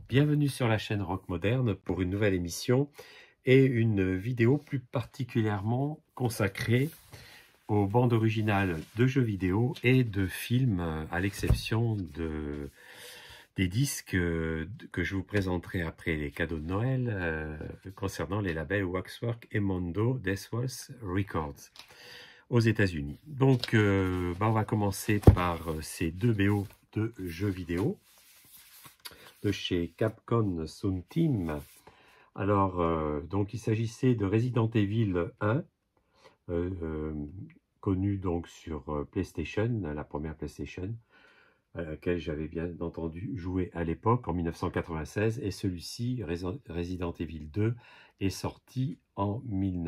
Bienvenue sur la chaîne Rock Moderne pour une nouvelle émission et une vidéo plus particulièrement consacrée aux bandes originales de jeux vidéo et de films, à l'exception des disques que je vous présenterai après les cadeaux de Noël concernant les labels Waxwork et Mondo Deathwolf Records aux États-Unis. Donc, on va commencer par ces deux BO de jeux vidéo de chez Capcom Sound Team. Alors, donc il s'agissait de Resident Evil 1, connu donc sur PlayStation, la première PlayStation, à laquelle j'avais bien entendu jouer à l'époque, en 1996, et celui-ci, Resident Evil 2, est sorti en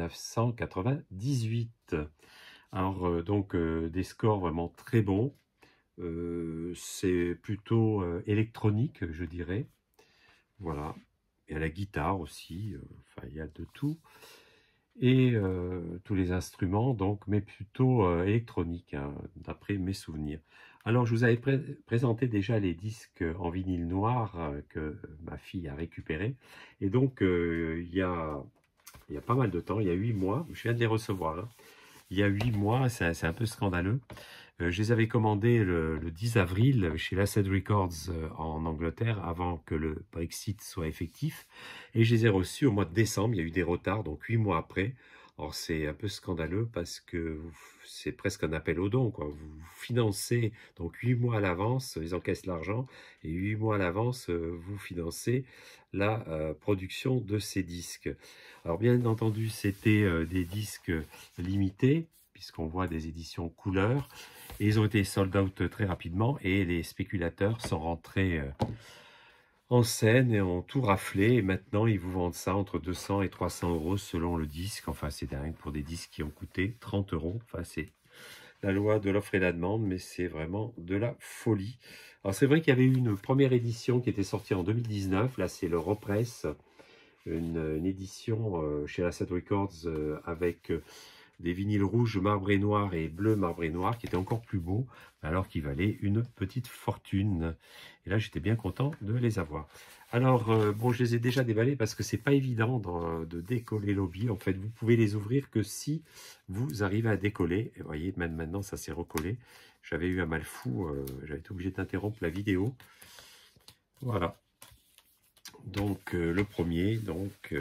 1998. Alors, donc, des scores vraiment très bons. C'est plutôt électronique, je dirais. Voilà. Et à la guitare aussi, enfin, il y a de tout. Et tous les instruments, donc, mais plutôt électronique, hein, d'après mes souvenirs. Alors, je vous avais présenté déjà les disques en vinyle noir que ma fille a récupéré. Et donc, il y a pas mal de temps, il y a 8 mois, je viens de les recevoir, hein. Il y a 8 mois, c'est un peu scandaleux. Je les avais commandés le 10 avril chez Laced Records en Angleterre, avant que le Brexit soit effectif. Et je les ai reçus au mois de décembre. Il y a eu des retards, donc 8 mois après. Or, c'est un peu scandaleux parce que c'est presque un appel aux dons, quoi. Vous financez donc 8 mois à l'avance, ils encaissent l'argent, et 8 mois à l'avance, vous financez la production de ces disques. Alors, bien entendu, c'était des disques limités, puisqu'on voit des éditions couleur. Et ils ont été sold out très rapidement et les spéculateurs sont rentrés en scène et ont tout raflé. Et maintenant, ils vous vendent ça entre 200 et 300 euros selon le disque. Enfin, c'est dingue pour des disques qui ont coûté 30 euros. Enfin, c'est la loi de l'offre et la demande, mais c'est vraiment de la folie. Alors, c'est vrai qu'il y avait eu une première édition qui était sortie en 2019. Là, c'est le Repress, une édition chez Laced Records avec des vinyles rouges marbré noir et bleu marbré noir qui étaient encore plus beaux, alors qu'ils valaient une petite fortune. Et là, j'étais bien content de les avoir. Alors, bon, je les ai déjà déballés parce que c'est pas évident de décoller l'obi. En fait, vous pouvez les ouvrir que si vous arrivez à décoller. Et vous voyez, même maintenant, ça s'est recollé. J'avais eu un mal fou, j'avais été obligé d'interrompre la vidéo. Voilà. Donc, le premier, donc...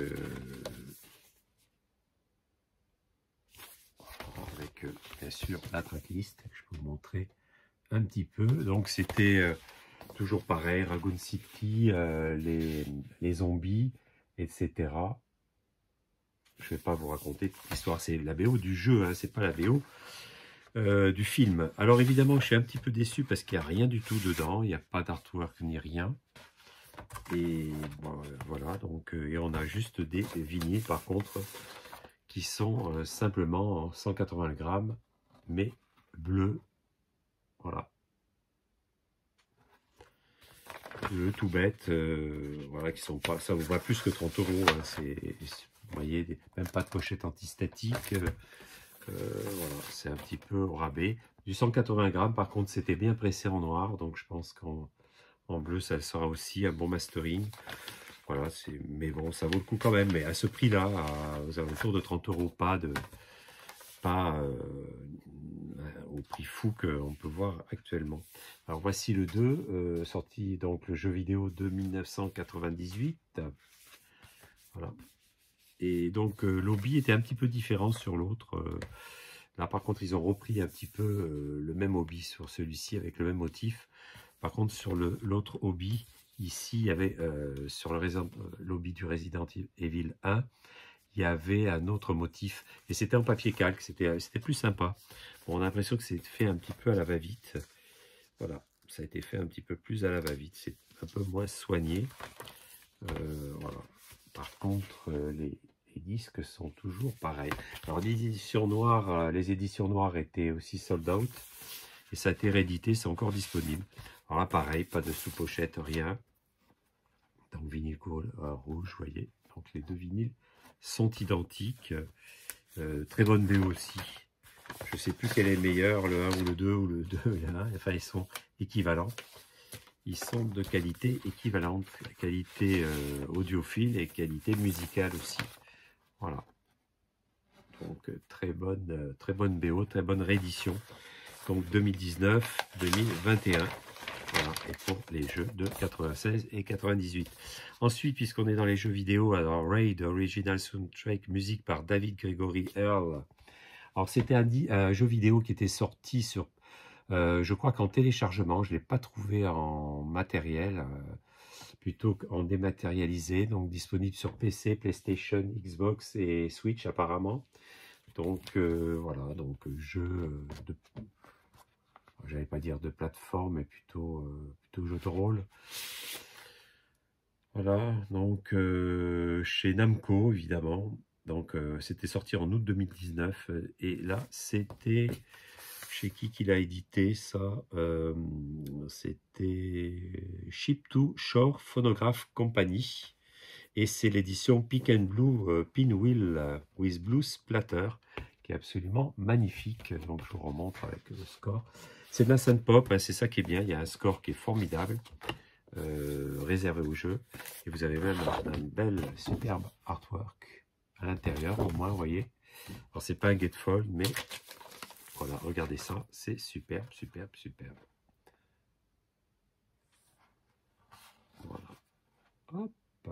avec bien sûr la tracklist, je peux vous montrer un petit peu. Donc c'était toujours pareil, Raccoon City, les zombies, etc. Je ne vais pas vous raconter toute l'histoire, c'est la BO du jeu, hein, c'est pas la BO du film. Alors évidemment, je suis un petit peu déçu parce qu'il n'y a rien du tout dedans, il n'y a pas d'artwork ni rien. Et bon, voilà, donc et on a juste des vinyles par contre qui sont simplement 180 grammes, mais bleus. Voilà. Bleu tout bête, voilà, qui sont pas, ça vous va plus que 30 euros. Hein, vous voyez, même pas de pochette antistatique. Voilà, c'est un petit peu au rabais. Du 180 grammes, par contre, c'était bien pressé en noir, donc je pense qu'en bleu, ça sera aussi un bon mastering. Voilà, mais bon, ça vaut le coup quand même. Mais à ce prix-là, aux alentours de 30 euros, pas au prix fou qu'on peut voir actuellement. Alors voici le 2, sorti donc le jeu vidéo de 1998. Voilà. Et donc l'hobby était un petit peu différent sur l'autre. Là par contre, ils ont repris un petit peu le même hobby sur celui-ci avec le même motif. Par contre, sur l'autre hobby, ici, il y avait sur l'hobby du Resident Evil 1, il y avait un autre motif. Et c'était en papier calque, c'était plus sympa. Bon, on a l'impression que c'est fait un petit peu à la va-vite. Voilà, ça a été fait un petit peu plus à la va-vite. C'est un peu moins soigné. Voilà. Par contre, les disques sont toujours pareils. Alors, les éditions noires étaient aussi sold out. Et ça a été réédité, c'est encore disponible. Alors là, pareil, pas de sous-pochette, rien. Donc, vinyle rouge, vous voyez. Donc, les deux vinyles sont identiques. Très bonne BO aussi. Je ne sais plus quel est meilleur, le 1 ou le 2 ou le 2, le 1. Enfin, ils sont équivalents. ils sont de qualité équivalente, qualité audiophile et qualité musicale aussi. Voilà. Donc très bonne BO, très bonne réédition. Donc 2019-2021. Voilà, et pour les jeux de 96 et 98. Ensuite, puisqu'on est dans les jeux vidéo, alors Raid Original Soundtrack, musique par David Gregory Earl. Alors c'était un jeu vidéo qui était sorti sur, je crois qu'en téléchargement, je ne l'ai pas trouvé en matériel, plutôt qu'en dématérialisé, donc disponible sur PC, PlayStation, Xbox et Switch apparemment. Donc voilà, donc jeu de... J'allais pas dire de plateforme, mais plutôt jeu de rôle. Voilà, donc chez Namco, évidemment. Donc c'était sorti en août 2019. Et là, c'était chez qui l'a édité, ça c'était Ship to Shore Phonograph Company. Et c'est l'édition Pick and Blue Pinwheel with Blue Splatter, qui est absolument magnifique. Donc je vous remontre avec le score. C'est de la synth-pop, hein, c'est ça qui est bien. Il y a un score qui est formidable, réservé au jeu. Et vous avez même un bel, superbe artwork à l'intérieur, au moins, vous voyez. Alors, c'est pas un gatefold, mais voilà, regardez ça. C'est superbe, superbe, superbe. Voilà. Hop.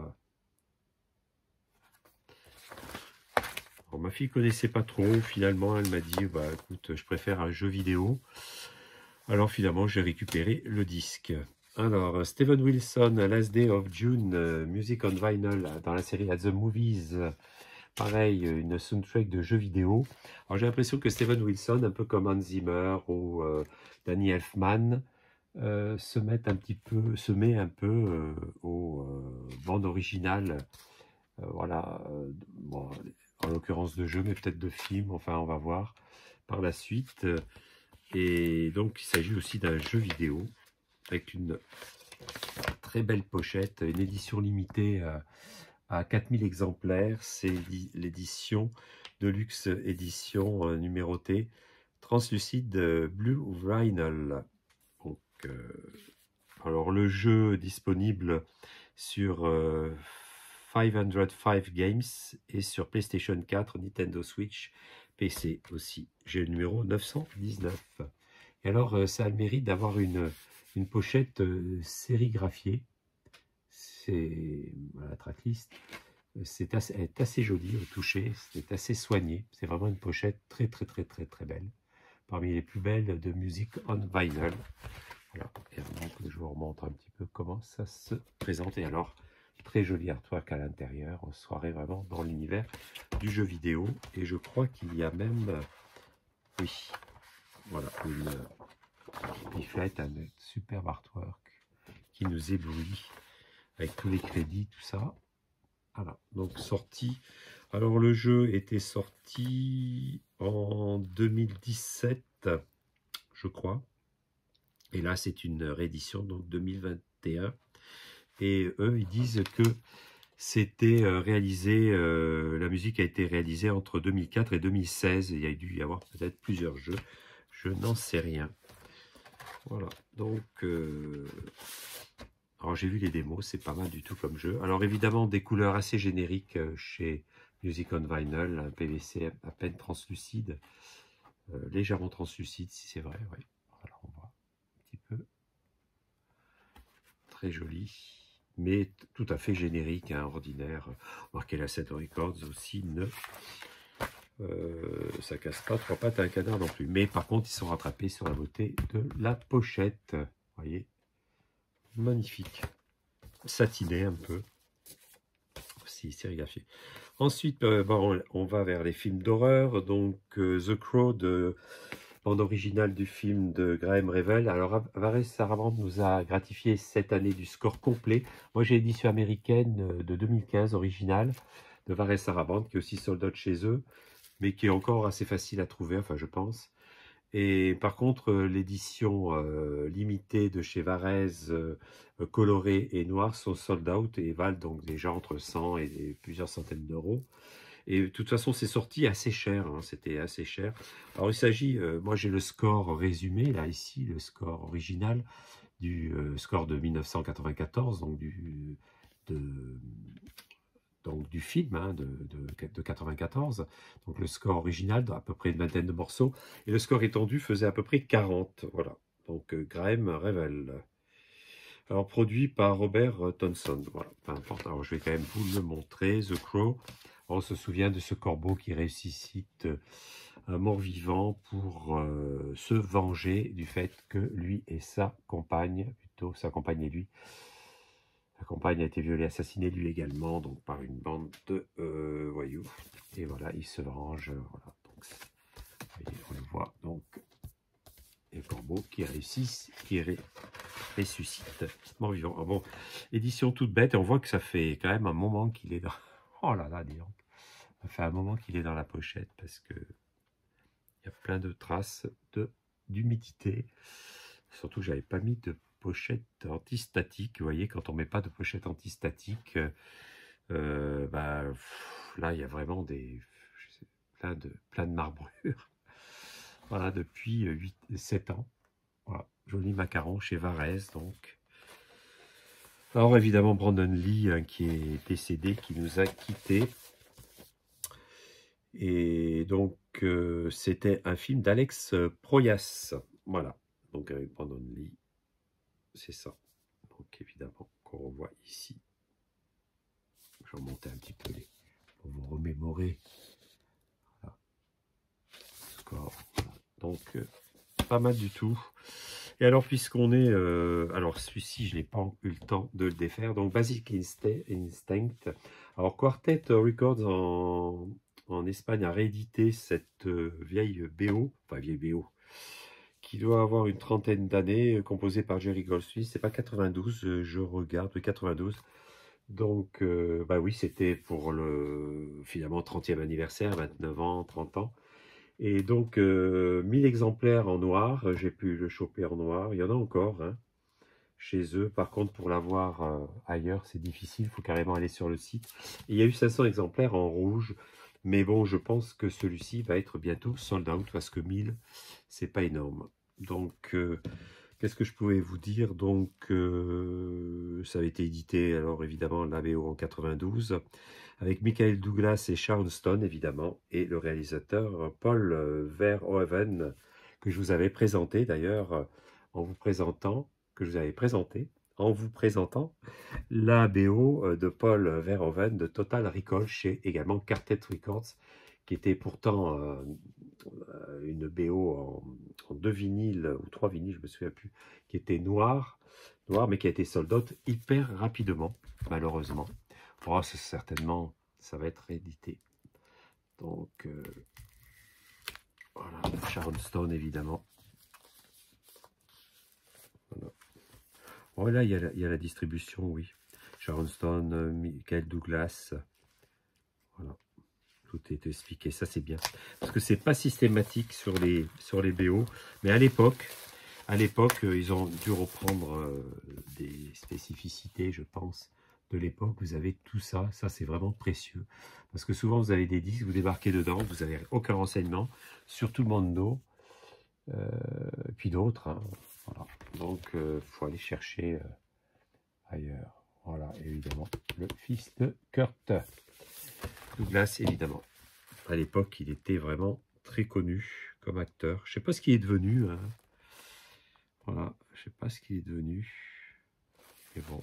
Alors, ma fille connaissait pas trop. Finalement, elle m'a dit, bah écoute, je préfère un jeu vidéo. Alors finalement, j'ai récupéré le disque. Alors, Steven Wilson, Last Day of June, Music on Vinyl, dans la série At the Movies. Pareil, une soundtrack de jeux vidéo. Alors, j'ai l'impression que Steven Wilson, un peu comme Hans Zimmer ou Danny Elfman, se met un peu aux bandes originales. Voilà, bon, en l'occurrence de jeux, mais peut-être de films. Enfin, on va voir par la suite. Et donc, il s'agit aussi d'un jeu vidéo avec une très belle pochette, une édition limitée à 4000 exemplaires. C'est l'édition Deluxe édition numérotée Translucide Blue Vinyl. Donc, alors, le jeu disponible sur 505 Games et sur PlayStation 4, Nintendo Switch, PC aussi. J'ai le numéro 919. Et alors, ça a le mérite d'avoir une pochette sérigraphiée. C'est la tracklist. Elle est assez jolie au toucher. C'est assez soigné. C'est vraiment une pochette très, très, très, très, très belle. Parmi les plus belles de musique on vinyl. Voilà. Et donc, je vous remontre un petit peu comment ça se présente. Et alors, très joli artwork à l'intérieur. On serait vraiment dans l'univers du jeu vidéo. Et je crois qu'il y a même, oui, voilà, une leaflet, un superbe artwork qui nous éblouit avec tous les crédits, tout ça. Voilà, donc sorti. Alors le jeu était sorti en 2017, je crois. Et là, c'est une réédition, donc 2021. Et eux, ils disent que c'était réalisé, la musique a été réalisée entre 2004 et 2016. Il y a dû y avoir peut-être plusieurs jeux. Je n'en sais rien. Voilà, donc... alors j'ai vu les démos, c'est pas mal du tout comme jeu. Alors évidemment, des couleurs assez génériques chez Music on Vinyl, un PVC à peine translucide, légèrement translucide si c'est vrai. Ouais. Voilà, on voit un petit peu. Très joli, mais tout à fait générique, hein, ordinaire. Marqué la 7 Records aussi, ne... ça casse pas trois pattes à un canard non plus. Mais par contre, ils sont rattrapés sur la beauté de la pochette. Vous voyez, magnifique. Satiné un peu. Aussi sérigraphié. Ensuite, bon, on va vers les films d'horreur. Donc, The Crow, de bande originale du film de Graham Revel. Alors, Varese Sarabande nous a gratifié cette année du score complet. Moi, j'ai l'édition américaine de 2015, originale, de Varese Sarabande, qui est aussi sold out chez eux, mais qui est encore assez facile à trouver, enfin, je pense. Et par contre, l'édition limitée de chez Varese, colorée et noire, sont sold out et valent donc déjà entre 100 et plusieurs centaines d'euros. Et de toute façon, c'est sorti assez cher, hein, c'était assez cher. Alors il s'agit, moi j'ai le score résumé, là ici, le score original. du score de 1994, donc du film hein, de 94, donc le score original d'à peu près une vingtaine de morceaux, et le score étendu faisait à peu près 40, voilà. Donc Graham Revel. Alors produit par Robert Thompson, voilà, peu importe. Alors je vais quand même vous le montrer, The Crow. On se souvient de ce corbeau qui ressuscite un mort-vivant pour se venger du fait que lui et sa compagne, plutôt sa compagne et lui, la compagne a été violée, assassinée lui également, donc par une bande de voyous. Et voilà, il se venge. Voilà, donc, vous voyez, on le voit. Donc, les corbeaux qui ressuscite mort-vivant. Ah bon, édition toute bête, et on voit que ça fait quand même un moment qu'il est dans... Oh là là, dis donc. Ça fait un moment qu'il est dans la pochette, parce que il y a plein de traces d'humidité. Surtout, j'avais pas mis de pochette antistatique. Vous voyez, quand on met pas de pochette antistatique, bah, là, il y a vraiment plein de marbrures. Voilà, depuis 7 ans. Voilà, joli macaron chez Varese, donc. Alors, évidemment, Brandon Lee, hein, qui est décédé, qui nous a quittés. Et donc, c'était un film d'Alex Proyas. Voilà, donc avec Brandon Lee, c'est ça. Donc, évidemment, qu'on revoit ici. Je vais remonter un petit peu pour vous remémorer. Voilà. Score. Voilà. Donc, pas mal du tout. Et alors, puisqu'on est... alors, celui-ci, je n'ai pas eu le temps de le défaire. Donc, Basic Instinct. Alors, Quartet Records en Espagne a réédité cette vieille BO, enfin vieille BO, qui doit avoir une trentaine d'années, composée par Jerry Goldsmith. C'est pas 92, je regarde, oui, 92. Donc, bah oui, c'était pour le, finalement, 30e anniversaire, 29 ans, 30 ans. Et donc, 1000 exemplaires en noir, j'ai pu le choper en noir. Il y en a encore hein, chez eux. Par contre, pour l'avoir ailleurs, c'est difficile. Il faut carrément aller sur le site. Et il y a eu 500 exemplaires en rouge. Mais bon, je pense que celui-ci va être bientôt sold out parce que 1000, c'est pas énorme. Donc, qu'est-ce que je pouvais vous dire? Donc, ça avait été édité, alors évidemment, la BO en 92, avec Michael Douglas et Sharon Stone, évidemment, et le réalisateur Paul Verhoeven, que je vous avais présenté d'ailleurs, en vous présentant, la BO de Paul Verhoeven de Total Recall chez également Quartet Records, qui était pourtant une BO en 2 vinyles ou 3 vinyles, je me souviens plus, qui était noir, mais qui a été sold out hyper rapidement, malheureusement. Oh, certainement, ça va être réédité. Donc, voilà, Sharon Stone, évidemment. Voilà. Oh, là, il y a la distribution, oui. Sharon Stone, Michael Douglas. Voilà. Tout est expliqué, ça c'est bien. Parce que c'est pas systématique sur les BO. Mais à l'époque, ils ont dû reprendre des spécificités, je pense, de l'époque. Vous avez tout ça. Ça, c'est vraiment précieux. Parce que souvent, vous avez des disques, vous débarquez dedans, vous n'avez aucun renseignement sur tout le monde, et puis d'autres. Hein. Voilà. Donc, il faut aller chercher ailleurs. Voilà, évidemment, le fils de Kurt Douglas, évidemment. À l'époque, il était vraiment très connu comme acteur. Je ne sais pas ce qu'il est devenu. Hein. Voilà, je ne sais pas ce qu'il est devenu. Mais bon.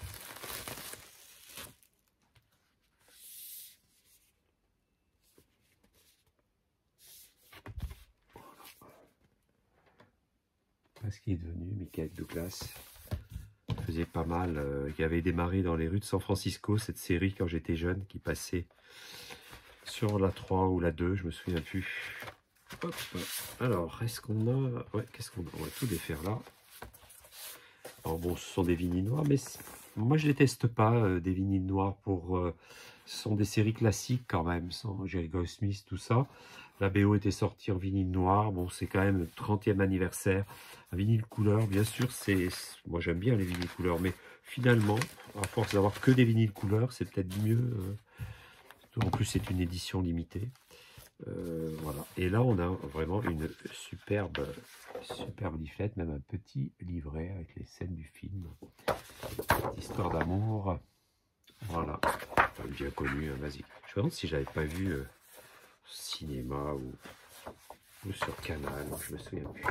Voilà. Pas ce qu'il est devenu, Michael Douglas. Il faisait pas mal. Il avait démarré dans les rues de San Francisco, cette série, quand j'étais jeune, qui passait sur la 3 ou la 2, je me souviens plus. Hop. Alors, est-ce qu'on a... Ouais, qu'est-ce qu'on a? On va tout défaire là. Alors bon, ce sont des vinyles noirs, mais moi je ne les teste pas, des vinyles noirs. Ce sont des séries classiques quand même, sans Jerry Goldsmith, tout ça. La BO était sortie en vinyle noir. Bon, c'est quand même le 30e anniversaire. Un vinyle couleur, bien sûr, moi j'aime bien les vinyles couleurs, mais finalement, à force d'avoir que des vinyles couleurs, c'est peut-être mieux. En plus, c'est une édition limitée. Voilà. Et là, on a vraiment une superbe leaflet, même un petit livret avec les scènes du film. Petite histoire d'amour. Voilà. Enfin, bien connu, hein, vas-y. Je me demande si j'avais pas vu au cinéma ou sur Canal, je me souviens plus.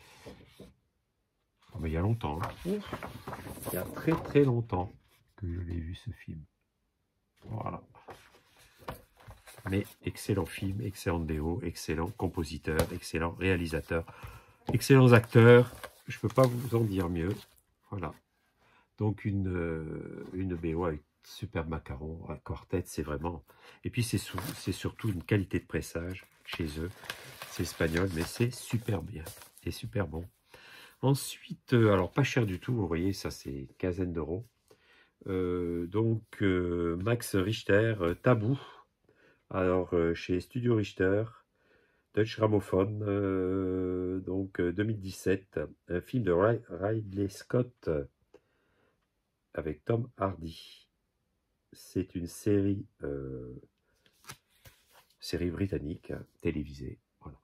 Oh, mais il y a longtemps. Hein. Il y a très très longtemps que je l'ai vu ce film. Voilà. Mais excellent film, excellente BO, excellent compositeur, excellent réalisateur, excellents acteurs. Je ne peux pas vous en dire mieux. Voilà. Donc une BO avec super macaron, un quartet, c'est vraiment... Et puis c'est surtout une qualité de pressage chez eux. C'est espagnol, mais c'est super bien et super bon. Ensuite, alors pas cher du tout, vous voyez, ça c'est une quinzaine d'euros. Max Richter, Tabou. Alors, chez Studio Richter, Deutsche Grammophon, 2017, un film de Ridley Scott avec Tom Hardy. C'est une série britannique, télévisée. Voilà.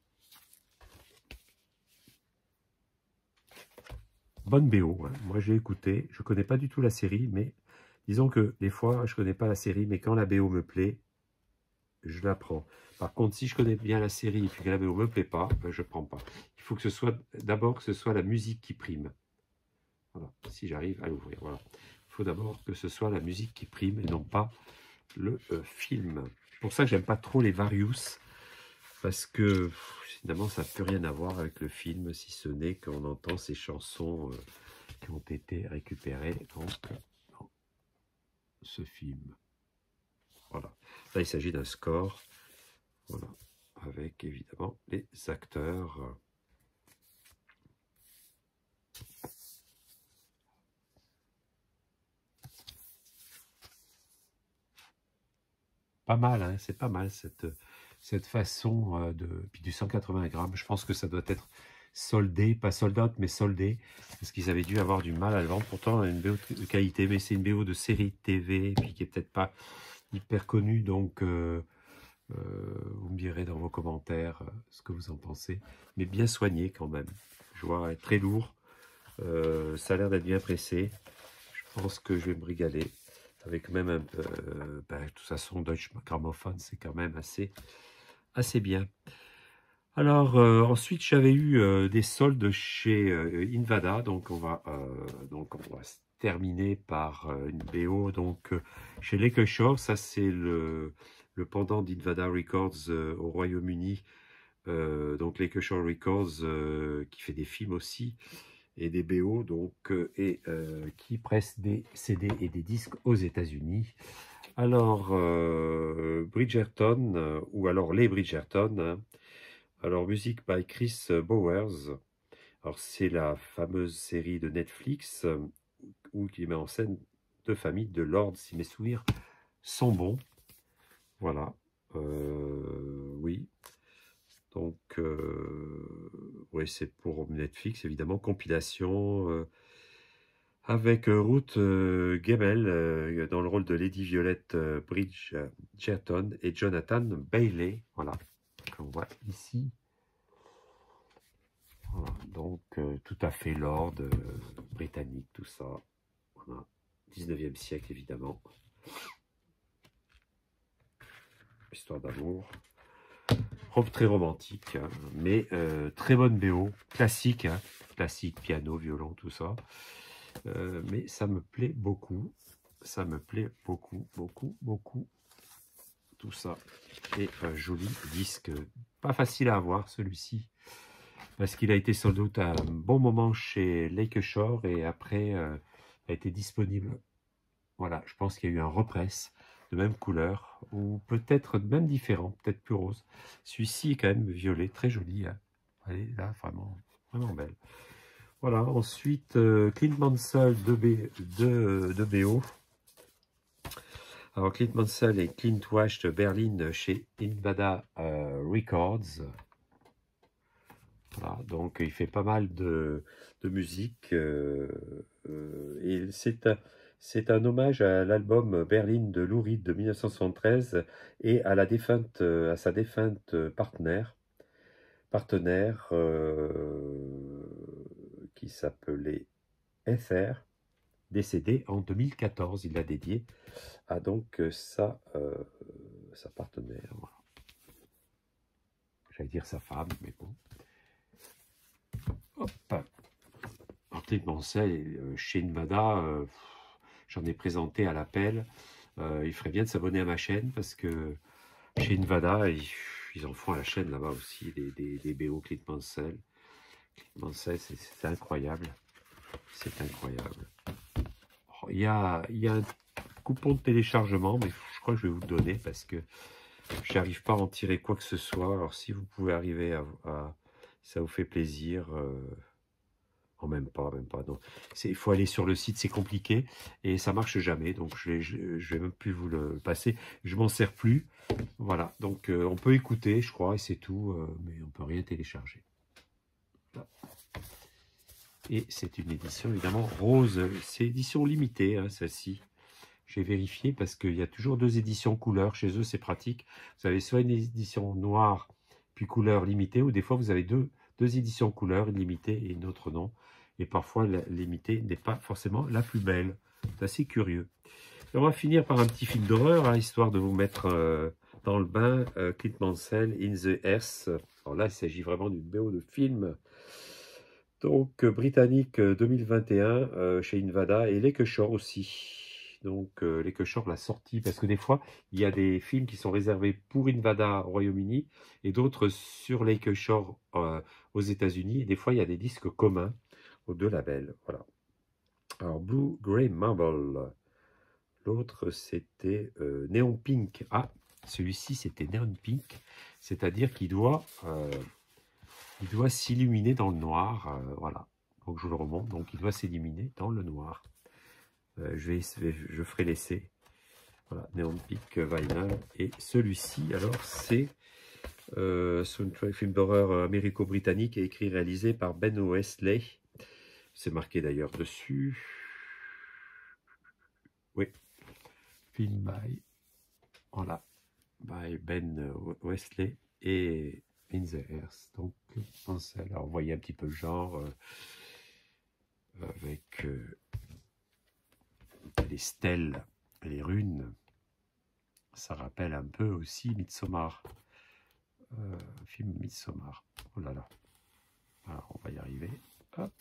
Bonne BO, hein. Moi j'ai écouté, je ne connais pas du tout la série, mais disons que des fois je ne connais pas la série, mais quand la BO me plaît, je la prends. Par contre, si je connais bien la série et puis que la BO ne me plaît pas, ben, je ne prends pas. Il faut que ce soit d'abord que ce soit la musique qui prime. Voilà, si j'arrive à l'ouvrir. Voilà. Il faut d'abord que ce soit la musique qui prime et non pas le film. C'est pour ça que j'aime pas trop les Various, parce que finalement ça n'a plus rien à voir avec le film, si ce n'est qu'on entend ces chansons qui ont été récupérées donc, dans ce film. Voilà. Là, il s'agit d'un score, voilà, avec évidemment les acteurs. Pas mal, hein, c'est pas mal cette façon puis du 180 grammes. Je pense que ça doit être soldé, pas sold out, mais soldé, parce qu'ils avaient dû avoir du mal à le vendre. Pourtant, une BO de qualité, mais c'est une BO de série TV, puis qui est peut-être pas hyper connue, donc vous me direz dans vos commentaires ce que vous en pensez, mais bien soigné quand même. Je vois très lourd, ça a l'air d'être bien pressé. Je pense que je vais me régaler. Avec même un peu, de toute façon, Deutsche Grammophon, c'est quand même assez bien. Alors, ensuite, j'avais eu des soldes chez Invada, donc on va se terminer par une BO donc, chez Lakeshore. Ça, c'est le pendant d'Invada Records au Royaume-Uni. Donc, Lakeshore Records qui fait des films aussi et des BO, donc, qui presse des CD et des disques aux États-Unis. Alors, Bridgerton, ou alors les Bridgerton, hein. Alors, musique by Chris Bowers. Alors, c'est la fameuse série de Netflix où qui met en scène deux familles de lords, si mes souvenirs sont bons. Voilà. Oui. Donc, oui, c'est pour Netflix, évidemment. Compilation avec Ruth Gemmell dans le rôle de Lady Violette Bridgerton et Jonathan Bailey. Voilà, qu'on voit ici. Voilà, donc tout à fait lord britannique, tout ça. Voilà. 19e siècle, évidemment. Histoire d'amour. Très romantique, hein, mais très bonne BO. Classique, hein, classique, piano, violon, tout ça. Mais ça me plaît beaucoup. Ça me plaît beaucoup, beaucoup, beaucoup. Tout ça. Et un joli disque. Pas facile à avoir, celui-ci. Parce qu'il a été sold out à un bon moment chez Lakeshore et après a été disponible. Voilà, je pense qu'il y a eu un repress de même couleur ou peut-être même différent, peut-être plus rose. Celui-ci est quand même violet, très joli. Hein. Elle est là, vraiment, vraiment belle. Voilà, ensuite Clint Mansell de BO. Alors Clint Mansell et Clint Wash de Berlin chez Invada Records. Voilà, donc il fait pas mal de musique et C'est un hommage à l'album Berlin de Lou Reed de 1973 et à sa défunte partenaire qui s'appelait Ether, décédée en 2014. Il l'a dédié à donc sa partenaire. Voilà. J'allais dire sa femme, mais bon. Hop. Alors, Clint Mansell, chez Nevada, j'en ai présenté à l'appel. Il ferait bien de s'abonner à ma chaîne parce que chez Nevada, ils en font à la chaîne là-bas aussi, des BO Clint Mansell. Clint Mansell, c'est incroyable. C'est incroyable. Il y a un coupon de téléchargement, mais je crois que je vais vous le donner parce que je n'arrive pas à en tirer quoi que ce soit. Alors si vous pouvez arriver à ça vous fait plaisir. Oh, même pas. Non. Il faut aller sur le site, c'est compliqué et ça marche jamais. Donc je vais même plus vous le passer. Je m'en sers plus. Voilà. Donc on peut écouter, je crois, et c'est tout, mais on peut rien télécharger. Là. Et c'est une édition évidemment rose. C'est édition limitée, hein, celle-ci. J'ai vérifié parce qu'il y a toujours 2 éditions couleur. Chez eux, c'est pratique. Vous avez soit une édition noire puis couleur limitée, ou des fois vous avez deux éditions couleur, une limitée et une autre non. Et parfois, la limitée n'est pas forcément la plus belle. C'est assez curieux. Et on va finir par un petit film d'horreur, hein, histoire de vous mettre dans le bain. Clint Mansell, In the Earth. Alors là, il s'agit vraiment d'une BO de film. Donc, britannique 2021 chez Invada et Lekeshore aussi. Donc, Lekeshore l'a sorti parce que des fois, il y a des films qui sont réservés pour Invada au Royaume-Uni et d'autres sur Lekeshore aux États-Unis. Et des fois, il y a des disques communs aux 2 labels. Voilà. Alors, Blue Grey Marble. L'autre, c'était Neon Pink. Ah, celui-ci, c'était Neon Pink. C'est-à-dire qu'il doit s'illuminer dans le noir. Voilà. Donc, je vous le remonte. Donc, il doit s'illuminer dans le noir. Je ferai l'essai. Voilà, Neon Pink Vinyl. Et celui-ci, alors, c'est soundtrack film d'horreur américo-britannique et écrit et réalisé par Ben Wesley. C'est marqué d'ailleurs dessus. Oui. Film by, voilà, by Ben Wesley et In the Earth. Donc, alors, vous voyez un petit peu le genre avec les stèles, les runes. Ça rappelle un peu aussi Midsommar. Film Midsommar. Oh là là. Alors, on va y arriver. Hop.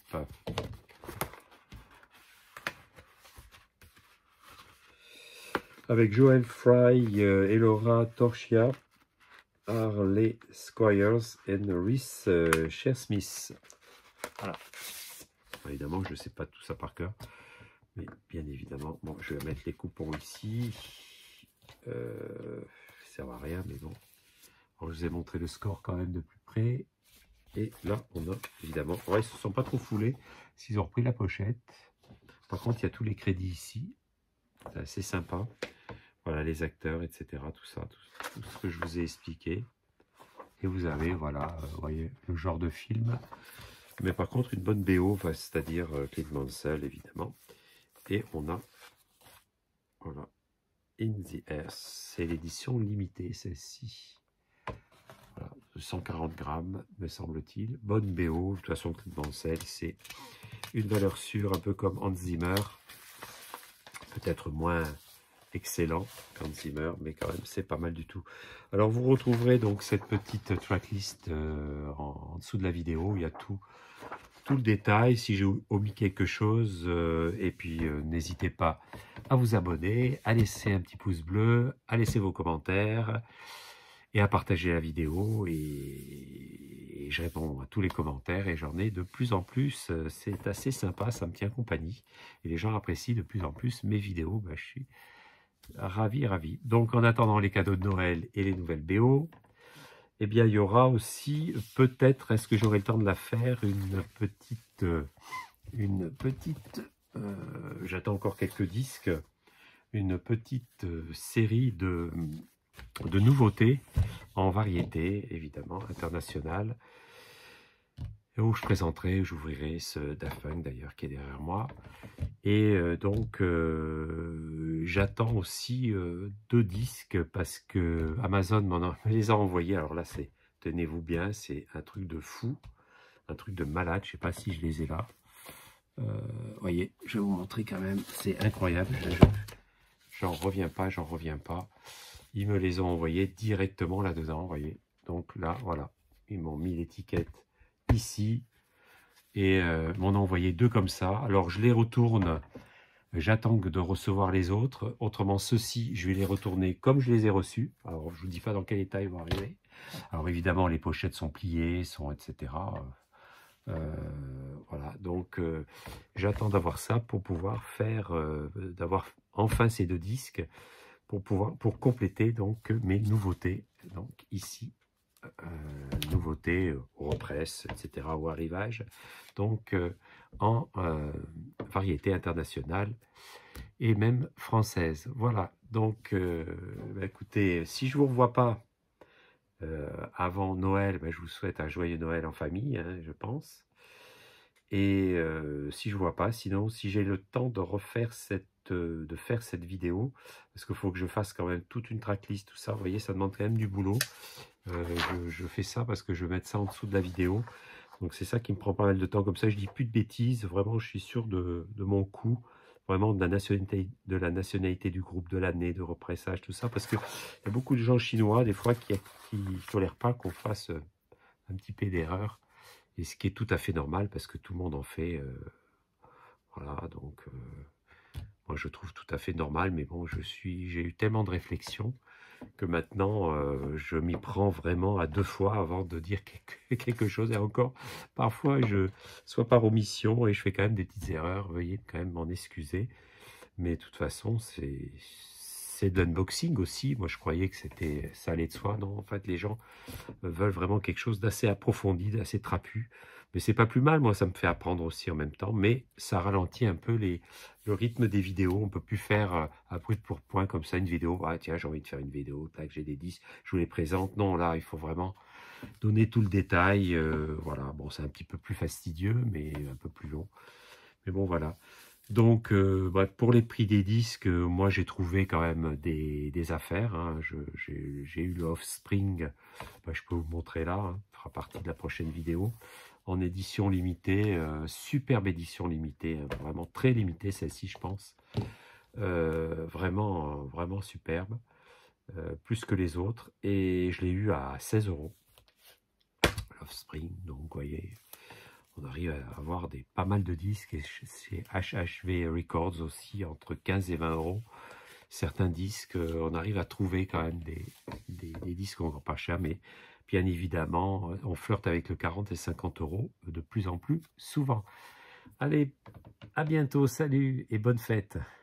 Avec Joel Fry, Elora Torchia, Harley Squires et Rhys Shearsmith. Voilà. Évidemment, je ne sais pas tout ça par cœur. Mais bien évidemment, bon, je vais mettre les coupons ici. Ça ne sert à rien, mais bon. Alors, je vous ai montré le score quand même de plus près. Et là, on a évidemment... Ouais, ils ne se sont pas trop foulés s'ils ont repris la pochette. Par contre, il y a tous les crédits ici. C'est assez sympa. Voilà, les acteurs, etc. Tout ça, tout ce que je vous ai expliqué. Et vous avez, voilà, vous voyez, le genre de film. Mais par contre, une bonne BO, c'est-à-dire Clint Mansell, évidemment. Et on a, voilà, In the Earth. C'est l'édition limitée, celle-ci. Voilà, de 140 grammes, me semble-t-il. Bonne BO, de toute façon, Clint Mansell, c'est une valeur sûre, un peu comme Hans Zimmer. Peut-être moins excellent qu'Hans Zimmer, mais quand même, c'est pas mal du tout. Alors, vous retrouverez donc cette petite tracklist en dessous de la vidéo. Il y a tout le détail, si j'ai omis quelque chose. Et puis, n'hésitez pas à vous abonner, à laisser un petit pouce bleu, à laisser vos commentaires et à partager la vidéo. Et je réponds à tous les commentaires et j'en ai de plus en plus. C'est assez sympa, ça me tient compagnie. Et les gens apprécient de plus en plus mes vidéos. Je suis ravi. Donc, en attendant les cadeaux de Noël et les nouvelles BO, eh bien, il y aura aussi, peut-être, est-ce que j'aurai le temps de la faire, j'attends encore quelques disques, une petite série de nouveautés en variété, évidemment, internationale. où je présenterai, j'ouvrirai ce Daft Punk d'ailleurs qui est derrière moi. Et donc, j'attends aussi 2 disques parce que Amazon me les a envoyés. Alors là, tenez-vous bien, c'est un truc de fou, un truc de malade. Je ne sais pas si je les ai là. Voyez, je vais vous montrer quand même, c'est incroyable. J'en reviens pas, j'en reviens pas. Ils me les ont envoyés directement là-dedans, voyez. Donc là, voilà, ils m'ont mis l'étiquette ici et m'en ont envoyé 2 comme ça. Alors je les retourne, j'attends de recevoir les autres. Autrement, ceux-ci, je vais les retourner comme je les ai reçus. Alors je vous dis pas dans quel état ils vont arriver. Alors évidemment, les pochettes sont pliées, sont etc. Voilà, donc j'attends d'avoir ça pour pouvoir faire, d'avoir enfin ces 2 disques pour compléter donc mes nouveautés. Donc ici, nouveautés au represse, etc., au arrivage, donc en variété internationale et même française. Voilà, donc bah, écoutez, si je ne vous revois pas avant Noël, bah, je vous souhaite un joyeux Noël en famille, hein, je pense. Et si je vois pas, sinon, si j'ai le temps de faire cette vidéo, parce qu'il faut que je fasse quand même toute une tracklist, tout ça, vous voyez, ça demande quand même du boulot. Je fais ça parce que je vais mettre ça en dessous de la vidéo. Donc c'est ça qui me prend pas mal de temps. Comme ça, je dis plus de bêtises. Vraiment, je suis sûr de mon coup. Vraiment de la nationalité du groupe, de l'année, de repressage, tout ça. Parce qu'il y a beaucoup de gens chinois, des fois, qui ne tolèrent pas qu'on fasse un petit peu d'erreur. Et ce qui est tout à fait normal parce que tout le monde en fait. Voilà, donc moi je trouve tout à fait normal, mais bon, j'ai eu tellement de réflexions que maintenant je m'y prends vraiment à 2 fois avant de dire quelque chose. Et encore, parfois, soit par omission, et je fais quand même des petites erreurs, veuillez quand même m'en excuser. Mais de toute façon, c'est de l'unboxing aussi. Moi, je croyais que ça allait de soi. Non, en fait, les gens veulent vraiment quelque chose d'assez approfondi, d'assez trapu. Mais c'est pas plus mal, moi ça me fait apprendre aussi en même temps, mais ça ralentit un peu le rythme des vidéos. On peut plus faire à brut pour point comme ça une vidéo. Ah tiens, j'ai envie de faire une vidéo, tac, j'ai des disques, je vous les présente. Non, là, il faut vraiment donner tout le détail. Voilà, bon, c'est un petit peu plus fastidieux, mais un peu plus long. Mais bon, voilà. Donc, bref, pour les prix des disques, moi j'ai trouvé quand même des affaires. Hein. J'ai eu le Offspring, bah, je peux vous montrer là, hein, ça fera partie de la prochaine vidéo, en édition limitée, superbe édition limitée, hein, vraiment très limitée celle-ci je pense. Vraiment, vraiment superbe, plus que les autres. Et je l'ai eu à 16 €, l'Offspring, donc vous voyez. On arrive à avoir pas mal de disques et chez HHV Records aussi, entre 15 et 20 €. Certains disques, on arrive à trouver quand même des disques encore pas chers, mais bien évidemment, on flirte avec le 40 et 50 € de plus en plus souvent. Allez, à bientôt, salut et bonne fête!